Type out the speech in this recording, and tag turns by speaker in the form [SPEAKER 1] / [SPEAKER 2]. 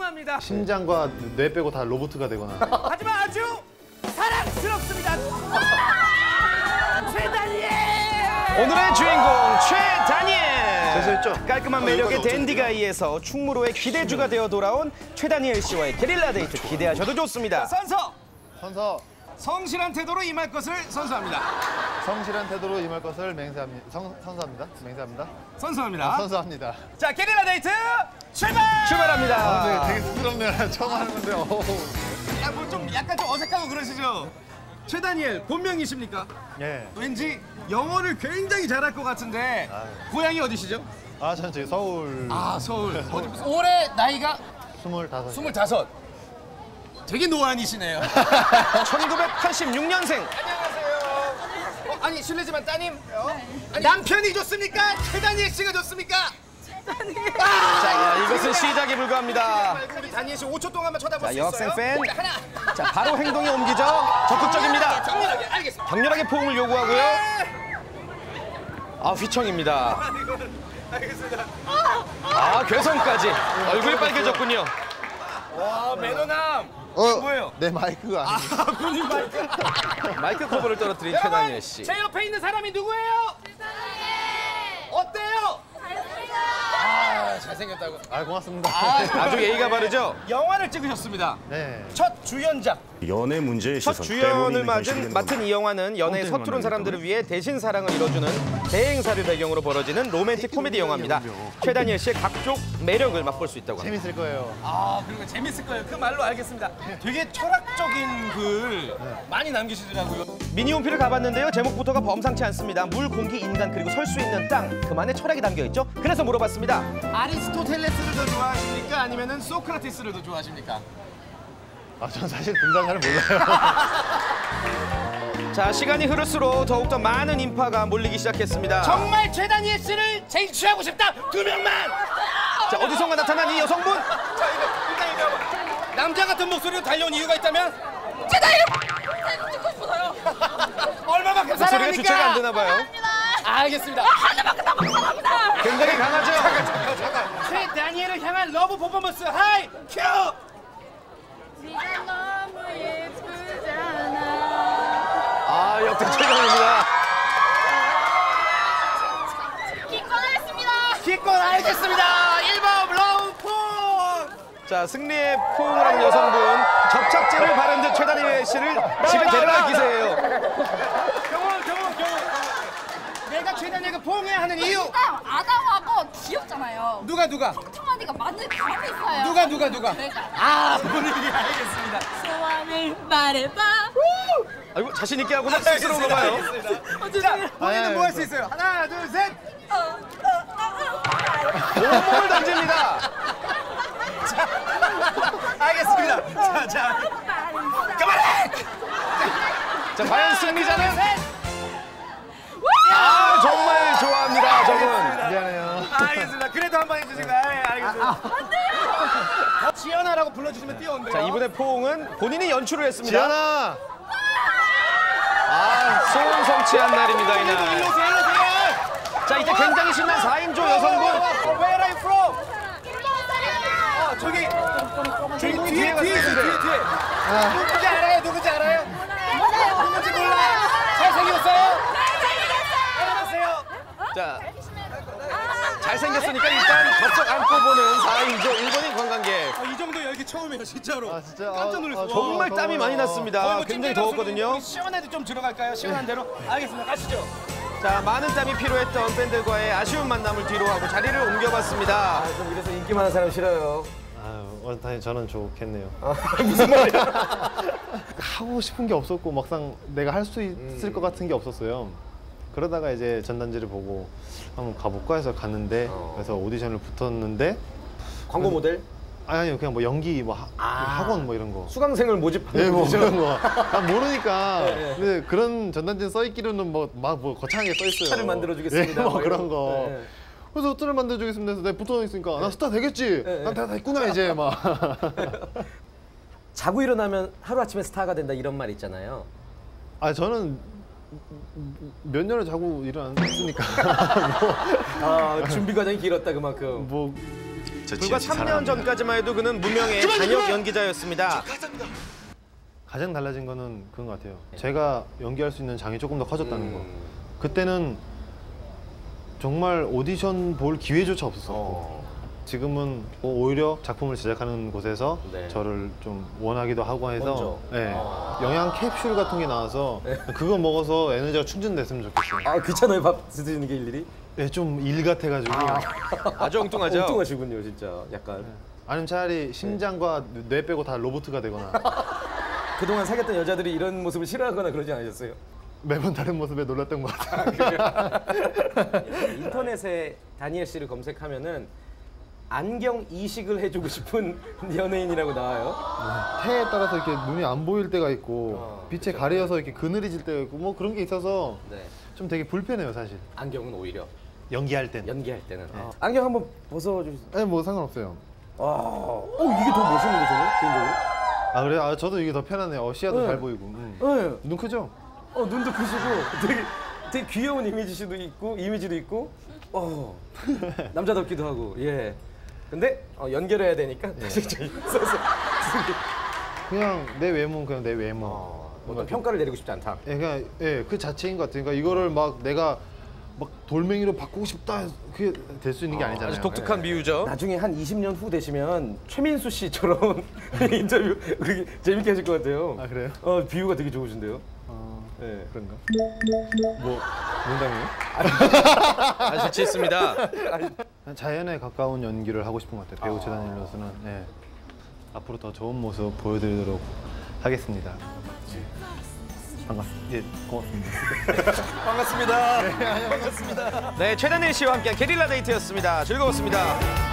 [SPEAKER 1] 궁금합니다.
[SPEAKER 2] 심장과 뇌 빼고 다 로봇가 되거나.
[SPEAKER 1] 하지만 아주 사랑스럽습니다. 최다니엘!
[SPEAKER 3] 오늘의 주인공 최다니엘!
[SPEAKER 2] 재수했죠?
[SPEAKER 3] 깔끔한 매력의 댄디가이에서 충무로의 기대주가 되어 돌아온 최다니엘 씨와의 게릴라 데이트 기대하셔도 좋습니다.
[SPEAKER 1] 선서!
[SPEAKER 2] 선서.
[SPEAKER 1] 성실한 태도로 임할 것을 선서합니다.
[SPEAKER 2] 성실한 태도로 임할 것을 맹세합니다. 선서합니다. 맹세합니다.
[SPEAKER 1] 선서합니다.
[SPEAKER 2] 선서합니다.
[SPEAKER 1] 자, 게릴라 데이트 출발!
[SPEAKER 3] 출발합니다.
[SPEAKER 2] 네, 되게 쑥스럽네요. 처음 하는 건데요.
[SPEAKER 1] 야, 뭐 좀 약간 좀 어색하고 그러시죠? 최다니엘 본명이십니까?
[SPEAKER 2] 예.
[SPEAKER 1] 왠지 영어를 굉장히 잘할 것 같은데 고향이 어디시죠?
[SPEAKER 2] 아, 전 저기 서울
[SPEAKER 1] 아, 서울. 올해 나이가
[SPEAKER 2] 25.
[SPEAKER 1] 25. 되게 노안이시네요.
[SPEAKER 3] 1986년생.
[SPEAKER 1] 안녕하세요. 아니 실례지만 따님 아니, 남편이 좋습니까? 최다니엘 씨가 좋습니까?
[SPEAKER 3] 자, 이것은 시작에 불과합니다.
[SPEAKER 1] 우리 다니엘 씨 5초 동안만 쳐다볼
[SPEAKER 3] 자,
[SPEAKER 1] 수
[SPEAKER 3] 여학생
[SPEAKER 1] 있어요?
[SPEAKER 3] 팬.
[SPEAKER 1] 하나.
[SPEAKER 3] 자, 바로 행동에 옮기죠. 적극적입니다.
[SPEAKER 1] 정렬하게 알겠습니다.
[SPEAKER 3] 격렬하게 포옹을 요구하고요. 아, 휘청입니다.
[SPEAKER 1] 알겠습니다.
[SPEAKER 3] 아, 괴성까지. 얼굴이 빨개졌군요.
[SPEAKER 1] 와 매너남. 이거 뭐예요?
[SPEAKER 2] 내 마이크가 아니에요.
[SPEAKER 1] 본인 마이크.
[SPEAKER 3] 마이크 커버를 떨어뜨린 최다니엘 씨.
[SPEAKER 1] 제 옆에 있는 사람이 누구예요? 어때요? 아 잘생겼다고.
[SPEAKER 2] 아, 고맙습니다.
[SPEAKER 3] 아주 예의가 바르죠?
[SPEAKER 1] 영화를 찍으셨습니다.
[SPEAKER 2] 네.
[SPEAKER 1] 첫 주연작.
[SPEAKER 4] 연애 문제의
[SPEAKER 3] 첫
[SPEAKER 4] 시선
[SPEAKER 3] 주연을
[SPEAKER 4] 때문에
[SPEAKER 3] 맡은 이 영화는 연애의
[SPEAKER 4] 뻔뻔히
[SPEAKER 3] 서투른
[SPEAKER 4] 만나니까.
[SPEAKER 3] 사람들을 위해 대신 사랑을 이뤄주는 대행사를 배경으로 벌어지는 로맨틱 코미디 영화입니다. 최다니엘 씨의 각종 매력을 맛볼 수 있다고 합니다.
[SPEAKER 2] 재밌을 거예요.
[SPEAKER 1] 아 그리고 재밌을 거예요. 그 말로 알겠습니다. 되게 철학적인 글 많이 남기시더라고요.
[SPEAKER 3] 미니홈피를 가봤는데요. 제목부터가 범상치 않습니다. 물, 공기, 인간, 그리고 설 수 있는 땅. 그만의 철학이 담겨있죠? 그래서 물어봤습니다.
[SPEAKER 1] 아리스토텔레스를 더 좋아하십니까? 아니면은 소크라테스를 더 좋아하십니까?
[SPEAKER 2] 아, 전 사실 둘 다 잘 몰라요.
[SPEAKER 3] 자, 시간이 흐를수록 더욱더 많은 인파가 몰리기 시작했습니다.
[SPEAKER 1] 정말 최다니엘 씨를 제일 취하고 싶다. 2명만.
[SPEAKER 3] 자, 어디선가 나타난 이 여성분.
[SPEAKER 1] 자 일단 이거 남자 같은 목소리로 달려온 이유가 있다면 최다니엘 듣고 싶어요. 얼마만큼
[SPEAKER 3] 목소리가
[SPEAKER 1] 사랑합니까?
[SPEAKER 3] 주체가 안 되나 봐요.
[SPEAKER 1] 알겠습니다.
[SPEAKER 3] 굉장히 강하죠?
[SPEAKER 1] 잠깐. 최다니엘을 향한 러브 퍼포먼스 하이 큐.
[SPEAKER 5] 네가 너무 예쁘잖아.
[SPEAKER 3] 아, 역대 최강입니다.
[SPEAKER 5] 기권하겠습니다.
[SPEAKER 1] 기권 알겠습니다. 1번 러브 폰.
[SPEAKER 3] 자, 승리의 포옹을 하는 여성분. 접착제를 바른 듯 최다니엘 씨를 집에 데려갈 기세예요.
[SPEAKER 1] 경호. 내가 최다니엘과 포옹해야 하는 이유.
[SPEAKER 5] 일단 아담하고 귀엽잖아요.
[SPEAKER 1] 누가?
[SPEAKER 5] 퉁퉁하니까 맞는 감이 있어요.
[SPEAKER 1] 누가?
[SPEAKER 5] 제가.
[SPEAKER 1] 아 본인이 알겠습니다.
[SPEAKER 5] 소원을 말해봐.
[SPEAKER 3] 아이고, 자신 있게 하고 막 쑥스러운가 봐요.
[SPEAKER 1] 자, 본인은 뭐 할 수 있어요? 하나, 둘, 셋.
[SPEAKER 3] 온몸을 던집니다.
[SPEAKER 1] 알겠습니다. 자. 그만해!
[SPEAKER 3] 자, 과연 승리자는? 아, 정말 좋아합니다, 저분.
[SPEAKER 2] 미안해요.
[SPEAKER 1] 알겠습니다. 그래도 한 번 해주시고. 알겠습니다. 안 돼요! 지연아라고 불러주시면 뛰어온대요.
[SPEAKER 3] 자, 이분의 포옹은 본인이 연출을 했습니다.
[SPEAKER 2] 지연아!
[SPEAKER 3] 아, 소원 성취한 날입니다,
[SPEAKER 1] 일로
[SPEAKER 3] 이날.
[SPEAKER 1] 오세요.
[SPEAKER 3] 자, 이제 굉장히 신난 4인조 여성분.
[SPEAKER 1] Where are you from? 저기
[SPEAKER 3] 뒤에 가서
[SPEAKER 1] 뒤에. 누군지 알아요? 누군지 몰라요? 잘생겼어요? 안녕하세요.
[SPEAKER 3] 자, 잘생겼으니까 일단 접촉 안고 보는 4인조 일본인 관광객.
[SPEAKER 1] 이 정도 열기 처음이에요, 진짜로.
[SPEAKER 2] 아, 진짜?
[SPEAKER 1] 깜짝 놀랐어요.
[SPEAKER 3] 정말 땀이 많이 났습니다. 굉장히 더웠거든요.
[SPEAKER 1] 시원해도 좀 들어갈까요? 시원한 대로. 알겠습니다. 가시죠.
[SPEAKER 3] 자, 많은 땀이 필요했던 팬들과의 아쉬운 만남을 뒤로하고 자리를 옮겨봤습니다.
[SPEAKER 6] 좀 이래서 인기 많은 사람 싫어요.
[SPEAKER 2] 아유, 당연히 저는 좋겠네요.
[SPEAKER 3] 무슨 말이야?
[SPEAKER 2] 하고 싶은 게 없었고 막상 내가 할 수 있을 것 같은 게 없었어요. 그러다가 이제 전단지를 보고 한번 가볼까 해서 갔는데 그래서 오디션을 붙었는데
[SPEAKER 6] 광고 모델?
[SPEAKER 2] 아니요, 그냥 뭐 연기 뭐 학원 뭐 이런 거.
[SPEAKER 6] 수강생을 모집하는
[SPEAKER 2] 네, 뭐
[SPEAKER 6] 거죠?
[SPEAKER 2] 그런 거. 난 모르니까. 근데 그런 전단지 써 있기로는 뭐 거창하게 써 있어요.
[SPEAKER 6] 차를 만들어주겠습니다.
[SPEAKER 2] 뭐
[SPEAKER 6] 뭐
[SPEAKER 2] 그런
[SPEAKER 6] 이런
[SPEAKER 2] 거.
[SPEAKER 6] 네.
[SPEAKER 2] 그래서 차를 만들어주겠습니다 해서 내가 붙어 있으니까 나 스타 되겠지. 난 다 됐구나 이제 막.
[SPEAKER 6] 자고 일어나면 하루아침에 스타가 된다 이런 말 있잖아요.
[SPEAKER 2] 아, 저는 몇 년을 자고 일어났으니까.
[SPEAKER 6] 준비 과정이 길었다 그만큼.
[SPEAKER 2] 뭐
[SPEAKER 3] 불과 3년 전까지만 해도 그는 무명의 단역 연기자였습니다.
[SPEAKER 2] 가장 달라진 거는 그런 것 같아요. 제가 연기할 수 있는 장이 조금 더 커졌다는 거. 그때는 정말 오디션 볼 기회조차 없었고 지금은 오히려 작품을 제작하는 곳에서
[SPEAKER 6] 네.
[SPEAKER 2] 저를 좀 원하기도 하고 해서
[SPEAKER 6] 먼저.
[SPEAKER 2] 네. 영양 캡슐 같은 게 나와서 그거 먹어서 에너지가 충전됐으면 좋겠어요.
[SPEAKER 6] 아 귀찮아요 밥 드시는 게 일일이?
[SPEAKER 2] 네, 좀 일 같아가지고
[SPEAKER 3] 아주 엉뚱하죠?
[SPEAKER 6] 엉뚱하시군요 진짜 약간.
[SPEAKER 2] 아니면 차라리 심장과 뇌 빼고 다 로봇가 되거나
[SPEAKER 6] 그동안 사귀었던 여자들이 이런 모습을 싫어하거나 그러지 않으셨어요?
[SPEAKER 2] 매번 다른 모습에 놀랐던 것 같아요.
[SPEAKER 6] 인터넷에 다니엘 씨를 검색하면은 안경 이식을 해주고 싶은 연예인이라고 나와요.
[SPEAKER 2] 태에 따라서 이렇게 눈이 안 보일 때가 있고 빛에 가려서 이렇게 그늘해질 때가 있고 뭐 그런 게 있어서
[SPEAKER 6] 네.
[SPEAKER 2] 좀 되게 불편해요 사실.
[SPEAKER 6] 안경은 오히려
[SPEAKER 2] 연기할 때는.
[SPEAKER 6] 연기할 때는. 안경 한번 벗어주세요.
[SPEAKER 2] 네, 뭐 상관없어요.
[SPEAKER 6] 이게 더 멋있는데 저는 개인적으로.
[SPEAKER 2] 아 그래요? 아 저도 이게 더 편하네요. 시야도
[SPEAKER 6] 네.
[SPEAKER 2] 잘 보이고.
[SPEAKER 6] 네.
[SPEAKER 2] 눈 크죠?
[SPEAKER 6] 눈도 크시고 되게 귀여운 이미지도 있고, 남자답기도 하고, 예. 근데 연결해야 되니까 다시 써서
[SPEAKER 2] 그냥 내 외모는 그냥 내 외모.
[SPEAKER 6] 어떤 평가를 내리고 싶지 않다.
[SPEAKER 2] 예, 그냥 그 자체인 것 같아요. 그러니까 이거를 막 내가 막 돌멩이로 바꾸고 싶다 그게 될 수 있는 게 아니잖아요.
[SPEAKER 3] 아주 독특한 비유죠.
[SPEAKER 6] 나중에 한 20년 후 되시면 최민수 씨처럼 인터뷰 그렇게 재밌게 하실 것 같아요.
[SPEAKER 2] 아 그래요?
[SPEAKER 6] 비유가 되게 좋으신데요. 네.
[SPEAKER 2] 그런가? 뭐 농담이에요?
[SPEAKER 3] 아주 재치있습니다.
[SPEAKER 2] 자연에 가까운 연기를 하고 싶은 것 같아요. 배우 최다니엘로서는 앞으로 더 좋은 모습 보여드리도록 하겠습니다. 반갑습니다. 예, 고맙습니다.
[SPEAKER 3] 네, 최다니엘 씨와 함께한 게릴라 데이트였습니다. 즐거웠습니다.